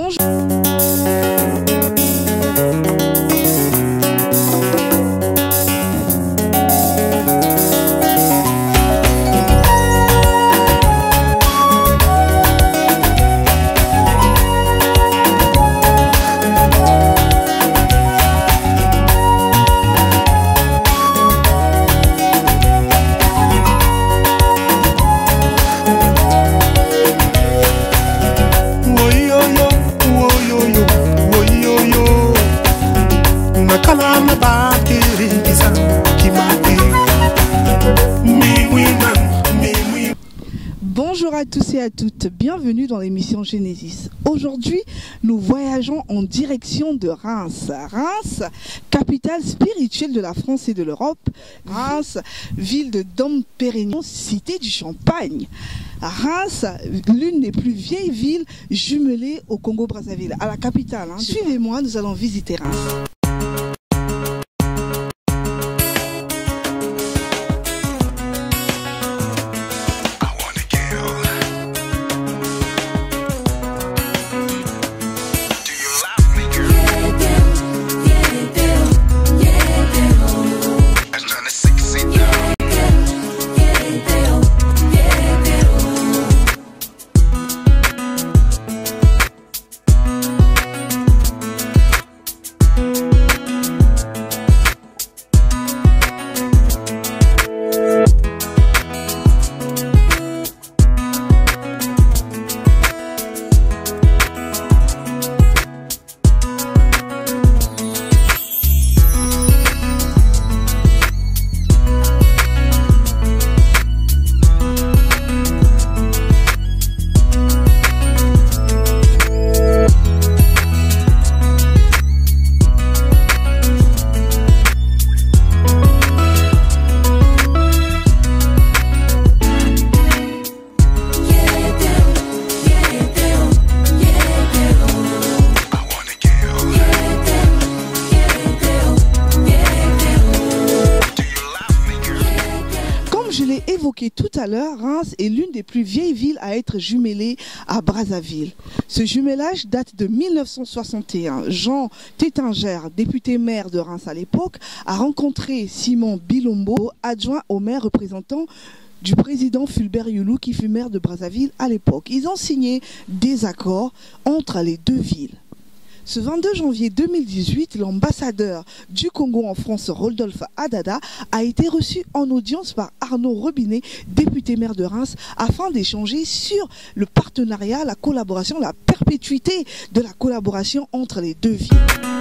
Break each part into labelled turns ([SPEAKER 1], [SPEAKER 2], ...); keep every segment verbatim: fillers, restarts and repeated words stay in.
[SPEAKER 1] Bonjour. Bonjour à tous et à toutes, bienvenue dans l'émission Genesis. Aujourd'hui, nous voyageons en direction de Reims. Reims, capitale spirituelle de la France et de l'Europe. Reims, ville de Dom Pérignon, cité du Champagne. Reims, l'une des plus vieilles villes jumelées au Congo-Brazzaville, à la capitale. Hein. Suivez-moi, nous allons visiter Reims. Tout à l'heure, Reims est l'une des plus vieilles villes à être jumelée à Brazzaville. Ce jumelage date de mille neuf cent soixante et un. Jean Tétinger, député maire de Reims à l'époque, a rencontré Simon Bilombo, adjoint au maire représentant du président Fulbert Youlou qui fut maire de Brazzaville à l'époque. Ils ont signé des accords entre les deux villes. Ce vingt-deux janvier deux mille dix-huit, l'ambassadeur du Congo en France, Rodolphe Adada, a été reçu en audience par Arnaud Robinet, député maire de Reims, afin d'échanger sur le partenariat, la collaboration, la perpétuité de la collaboration entre les deux villes.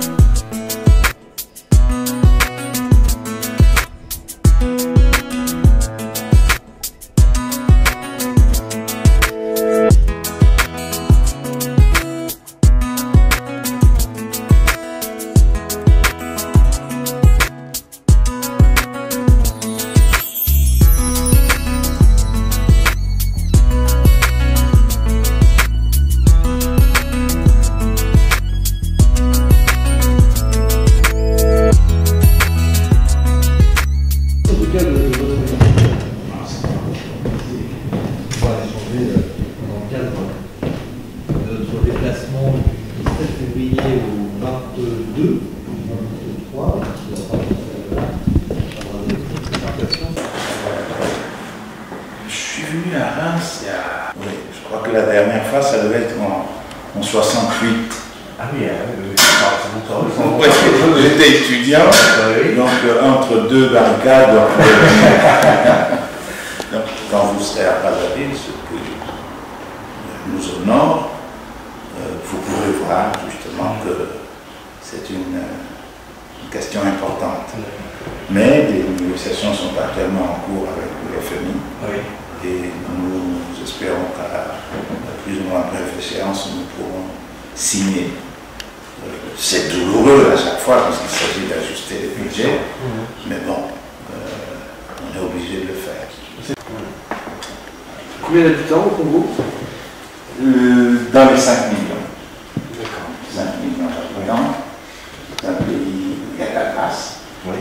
[SPEAKER 2] La dernière fois, ça devait être en, en soixante-huit.
[SPEAKER 3] Ah oui, oui.
[SPEAKER 2] J'étais étudiant, donc euh, entre deux barricades. Donc, euh, donc, quand vous serez à Brazzaville, ce que nous au nord, euh, vous pourrez voir justement que c'est une, une question importante. Mais des négociations sont actuellement en cours avec le F M I. Oui. Et nous espérons qu'à la plus ou moins brève échéance, nous pourrons signer. Euh, c'est douloureux à chaque fois parce qu'il s'agit d'ajuster les budgets, mmh. mais bon, euh, on est obligé de le faire.
[SPEAKER 3] Combien d'habitants au Congo?
[SPEAKER 2] euh, Dans les cinq millions. D'accord. cinq millions d'habitants. C'est un pays où il y a de la place. Oui.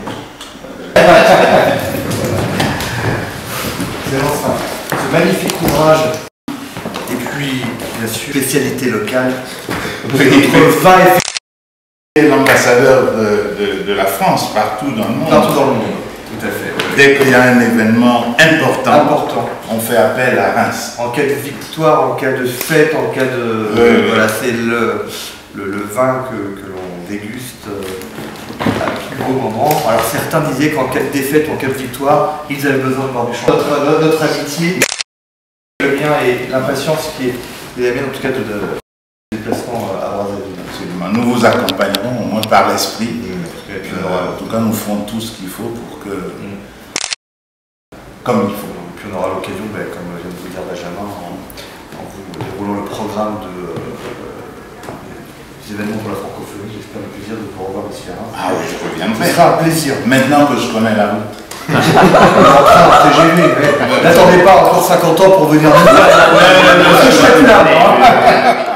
[SPEAKER 4] C'est enfin ce magnifique ouvrage et puis bien sûr spécialité locale
[SPEAKER 2] Notre vin est l'ambassadeur de, de, de la France partout dans le monde.
[SPEAKER 3] Partout dans le monde, tout à fait.
[SPEAKER 2] Dès qu'il y a un événement important,
[SPEAKER 3] Important.
[SPEAKER 2] on fait appel à Reims.
[SPEAKER 3] En cas de victoire, en cas de fête, en cas de...
[SPEAKER 2] Oui.
[SPEAKER 3] Voilà, c'est le, le, le vin que, que l'on déguste euh, à plus beau moment. Alors certains disaient qu'en cas de défaite, en cas de victoire, ils avaient besoin de boire du champagne. Notre, notre amitié, le mien et l'impatience qui est la mienne, en tout cas, de, de déplacement à Brazzaville.
[SPEAKER 2] Absolument. Nous vous accompagnerons au moins par l'esprit.
[SPEAKER 3] Mmh. Et puis, on
[SPEAKER 2] Euh,
[SPEAKER 3] aura-
[SPEAKER 2] en tout cas, nous ferons tout ce qu'il faut pour que,
[SPEAKER 3] Mmh.
[SPEAKER 2] comme il faut.
[SPEAKER 3] Puis on aura l'occasion, ben, comme vient de vous dire Benjamin, en, en vous déroulant le programme de, euh, des événements pour la francophonie, j'espère le plaisir de vous revoir ici à Reims.
[SPEAKER 2] Ah oui, je
[SPEAKER 3] Ce
[SPEAKER 2] reviendrai.
[SPEAKER 3] sera un plaisir.
[SPEAKER 2] Maintenant que je connais la route.
[SPEAKER 3] En train, T G V, ouais. N'attendez pas encore cinquante ans pour venir nous voir. Parce que je serai plus là, moi.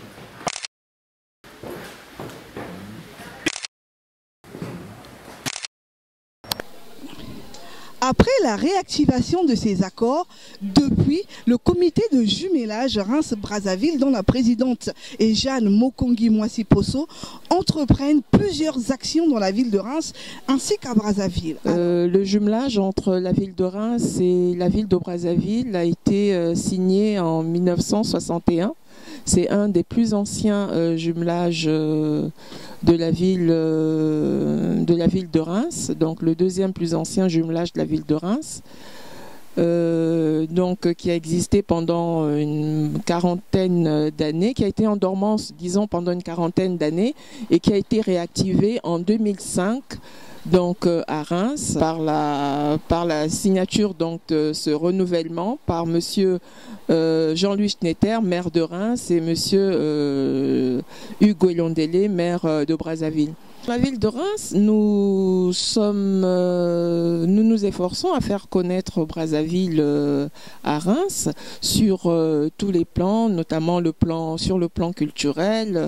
[SPEAKER 1] Après la réactivation de ces accords, depuis, le comité de jumelage Reims-Brazzaville, dont la présidente est Jeanne Mokongi-Mwasi-Posso, entreprennent plusieurs actions dans la ville de Reims ainsi qu'à Brazzaville.
[SPEAKER 4] Euh, le jumelage entre la ville de Reims et la ville de Brazzaville a été euh, signé en mille neuf cent soixante et un. C'est un des plus anciens euh, jumelages euh, de la ville euh, de la ville de Reims, donc le deuxième plus ancien jumelage de la ville de Reims. Euh, donc qui a existé pendant une quarantaine d'années, qui a été en dormance, disons, pendant une quarantaine d'années et qui a été réactivé en deux mille cinq. Donc euh, à Reims, par la, par la signature donc, de ce renouvellement par monsieur euh, Jean-Louis Schnetter, maire de Reims, et monsieur euh, Hugues Elondele, maire euh, de Brazzaville. La ville de Reims, nous sommes, euh, nous nous efforçons à faire connaître Brazzaville euh, à Reims sur euh, tous les plans, notamment le plan, sur le plan culturel,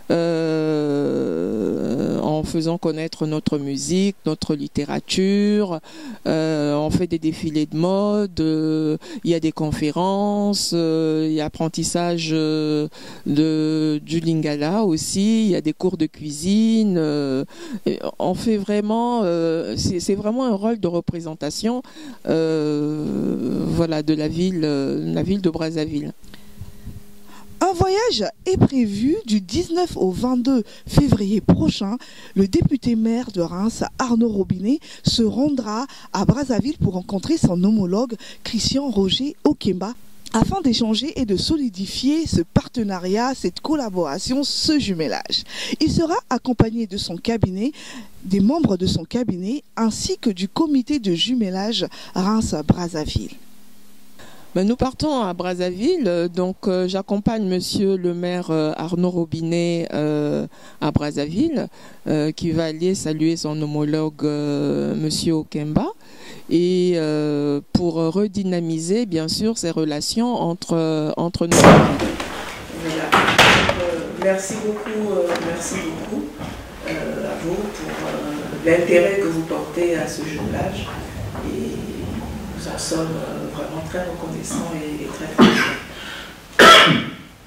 [SPEAKER 4] euh, en faisant connaître notre musique, notre littérature. Euh, on fait des défilés de mode, euh, il y a des conférences, euh, il y a apprentissage euh, de, du lingala aussi, il y a des cours de cuisine. Euh, on fait vraiment, euh, c'est vraiment un rôle de représentation, euh, voilà, de la ville, euh, la ville de Brazzaville.
[SPEAKER 1] Un voyage est prévu du dix-neuf au vingt-deux février prochain. Le député maire de Reims, Arnaud Robinet, se rendra à Brazzaville pour rencontrer son homologue Christian Roger Okemba, afin d'échanger et de solidifier ce partenariat, cette collaboration, ce jumelage. Il sera accompagné de son cabinet, des membres de son cabinet, ainsi que du comité de jumelage Reims-Brazzaville.
[SPEAKER 4] Ben, nous partons à Brazzaville, donc euh, j'accompagne monsieur le maire euh, Arnaud Robinet euh, à Brazzaville, euh, qui va aller saluer son homologue euh, monsieur Okemba, et euh, pour redynamiser bien sûr ces relations entre, euh, entre nos villes.
[SPEAKER 5] Voilà. Euh, merci beaucoup, euh, merci beaucoup euh, à vous pour euh, l'intérêt que vous portez à ce jumelage. Et nous en sommes euh, vraiment très reconnaissants et, et très fiers.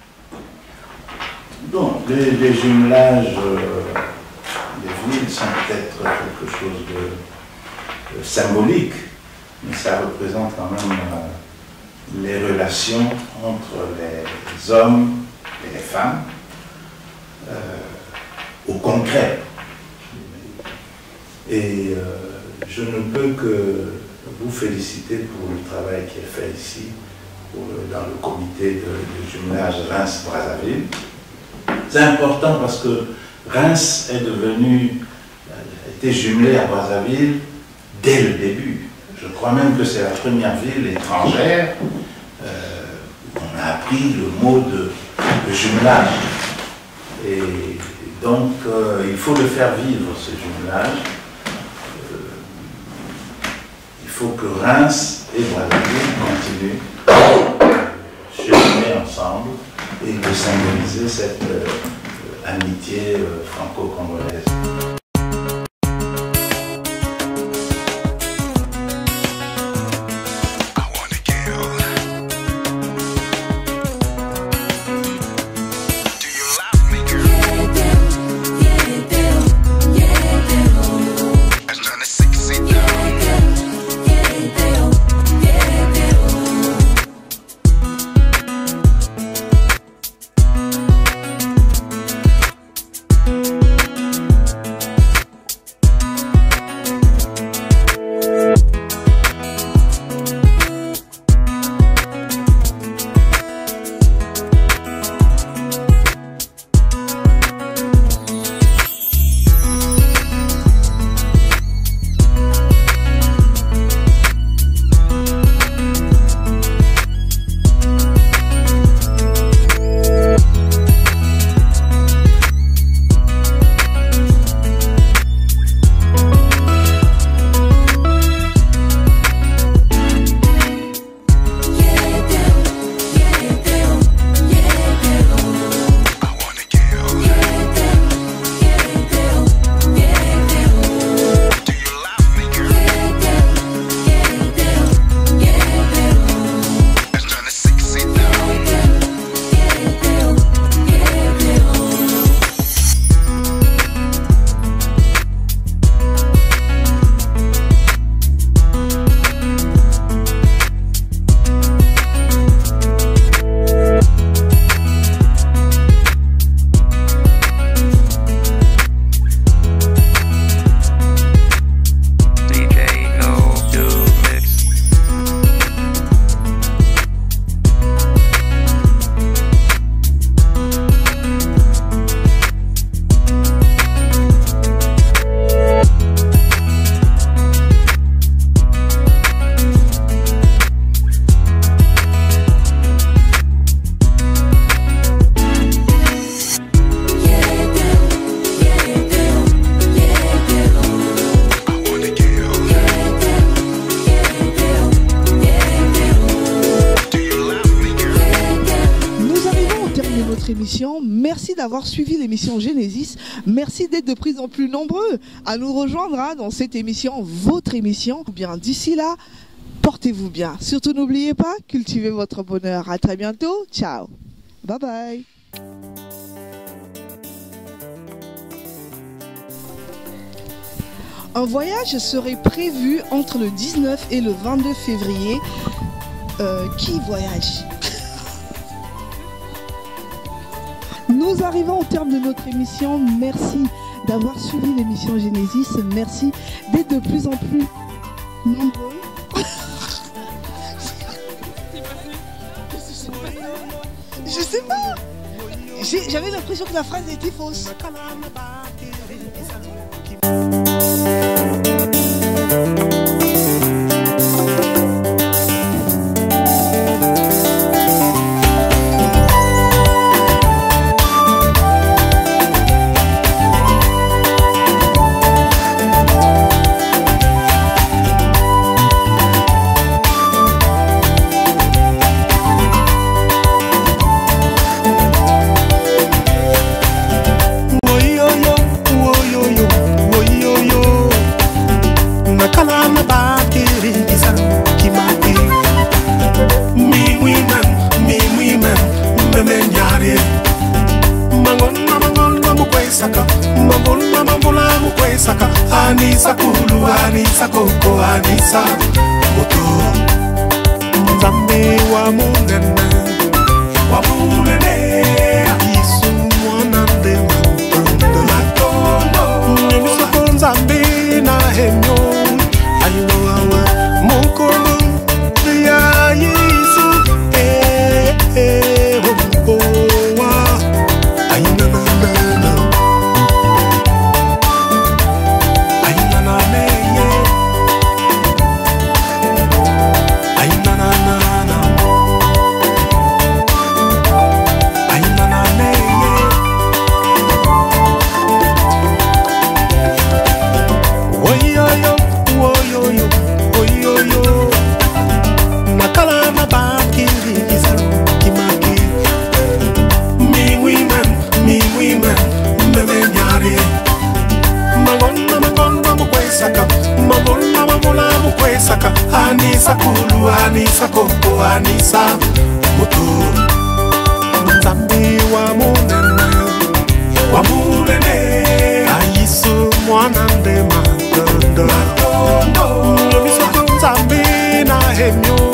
[SPEAKER 2] Donc, les, les jumelages euh, des villes sont peut-être quelque chose de, de symbolique, mais ça représente quand même euh, les relations entre les hommes et les femmes euh, au concret. Et euh, je ne peux que vous féliciter pour le travail qui est fait ici, pour le, dans le comité de, de jumelage Reims-Brazzaville. C'est important parce que Reims est devenu, était jumelé à Brazzaville dès le début. Je crois même que c'est la première ville étrangère euh, où on a appris le mot de, de jumelage. Et donc, euh, il faut le faire vivre, ce jumelage. Il faut que Reims et Brazzaville continuent à cheminer ensemble et de symboliser cette euh, amitié euh, franco-congolaise.
[SPEAKER 6] Do you love me, girl?
[SPEAKER 1] Merci d'avoir suivi l'émission Genesis. Merci d'être de plus en plus nombreux à nous rejoindre hein, dans cette émission, votre émission. Bien, d'ici là, portez-vous bien. Surtout, n'oubliez pas, cultivez votre bonheur. À très bientôt. Ciao. Bye bye. Un voyage serait prévu entre le dix-neuf et le vingt-deux février. Euh, qui voyage? Nous arrivons au terme de notre émission. Merci d'avoir suivi l'émission Genesis. Merci d'être de plus en plus nombreux. Je sais pas. J'avais l'impression que la phrase était fausse.
[SPEAKER 6] Anisa kulu, anisa koko, anisa moto. Nzambe wa munene, wa munene. Isu mwanande matondo, matondo. Nyemisoko nzambe na henyo, ayino awe mukulu ya Yesu. Eh eh oh oh wa, ayina na na na. Anisa kulu, anisa koko, anisa moto. Nzambe wa munene, wa munene. Aisu mwanande matondo, matondo. Nyemisoko nzambe na henyo.